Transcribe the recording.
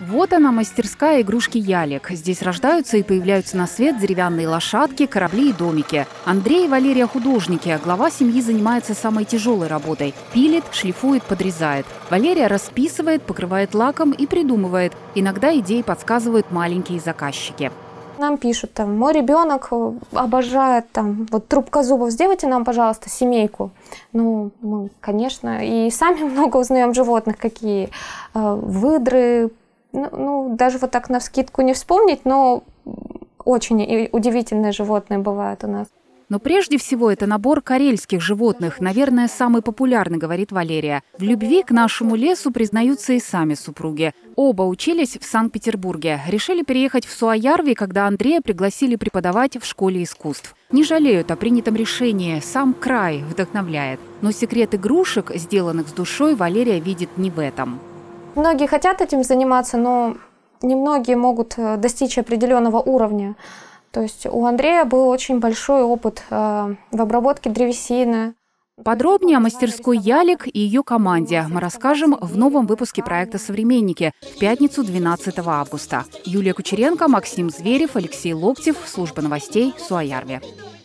Вот она, мастерская игрушки «Ялик». Здесь рождаются и появляются на свет деревянные лошадки, корабли и домики. Андрей и Валерия – художники. Глава семьи занимается самой тяжелой работой. Пилит, шлифует, подрезает. Валерия расписывает, покрывает лаком и придумывает. Иногда идеи подсказывают маленькие заказчики. Нам пишут, мой ребенок обожает, вот трубка зубов, сделайте нам, пожалуйста, семейку. Ну, мы, конечно, и сами много узнаем животных, какие выдры. Ну, даже вот так навскидку не вспомнить, но очень удивительные животные бывают у нас. Но прежде всего это набор карельских животных, наверное, самый популярный, говорит Валерия. В любви к нашему лесу признаются и сами супруги. Оба учились в Санкт-Петербурге. Решили переехать в Суоярви, когда Андрея пригласили преподавать в школе искусств. Не жалеют о принятом решении, сам край вдохновляет. Но секрет игрушек, сделанных с душой, Валерия видит не в этом. Многие хотят этим заниматься, но немногие могут достичь определенного уровня. То есть у Андрея был очень большой опыт в обработке древесины. Подробнее о мастерской «Ялик» и ее команде мы расскажем в новом выпуске проекта «Современники» в пятницу 12 августа. Юлия Кучеренко, Максим Зверев, Алексей Локтев. Служба новостей Суоярви.